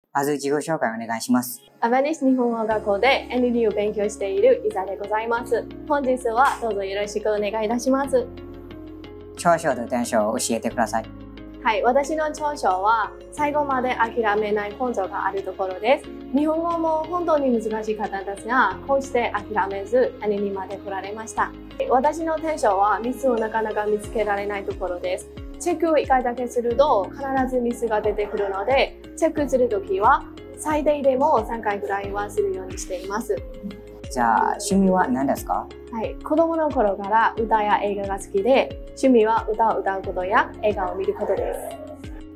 まず自己紹介お願いします。 アバニッシュ日本語学校で ND を勉強しているイザでございます。本日はどうぞよろしくお願いいたします。 長所と短所を教えてください。 はい、私の長所は最後まで諦めない根性があるところです。日本語も本当に難しかったんですが、こうして諦めず ND まで来られました。私の短所はミスをなかなか見つけられないところです。チェックを1回だけすると必ずミスが出てくるので、チェックするときは最低でも3回ぐらいはするようにしています。 じゃあ趣味は何ですか？ はい、子供の頃から歌や映画が好きで、趣味は歌を歌うことや映画を見ることです。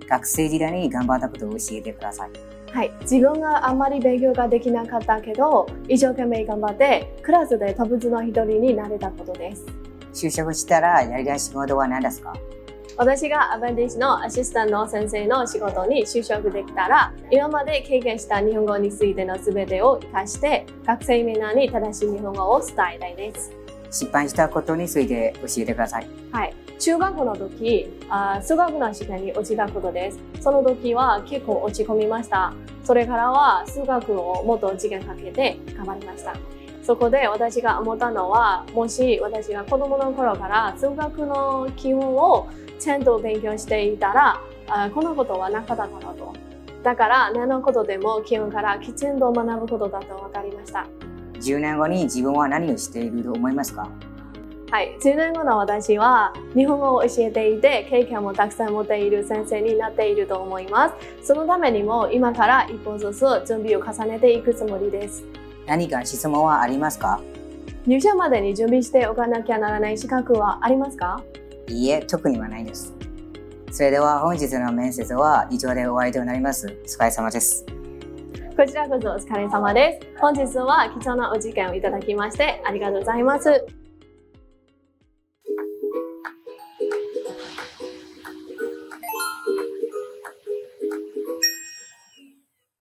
学生時代に頑張ったことを教えてください。 はい、自分があんまり勉強ができなかったけど、一生懸命頑張ってクラスでトップの一人になれたことです。 就職したらやりたい仕事は何ですか？ 私がアバンティッシュのアシスタントの先生の仕事に就職できたら、今まで経験した日本語についての全てを活かして、学生みんなに正しい日本語を伝えたいです。 失敗したことについて教えてください。 はい。中学の時、数学の試験に落ちたことです。その時は結構落ち込みました。それからは数学をもっと時間かけて頑張りました。そこで私が思ったのは、もし私が子供の頃から数学の基本をちゃんと勉強していたら、このことはなかったかなと。だから何のことでも基本からきちんと学ぶことだと分かりました。 10年後に自分は何をしていると思いますか？ はい、10年後の私は日本語を教えていて経験もたくさん持っている先生になっていると思います。そのためにも今から一歩ずつ準備を重ねていくつもりです。 何か質問はありますか？ 入社までに準備しておかなきゃならない資格はありますか？ いいえ、特にはないです。それでは本日の面接は以上で終わりとなります。お疲れ様です。 こちらこそお疲れ様です。本日は貴重なお時間をいただきましてありがとうございます。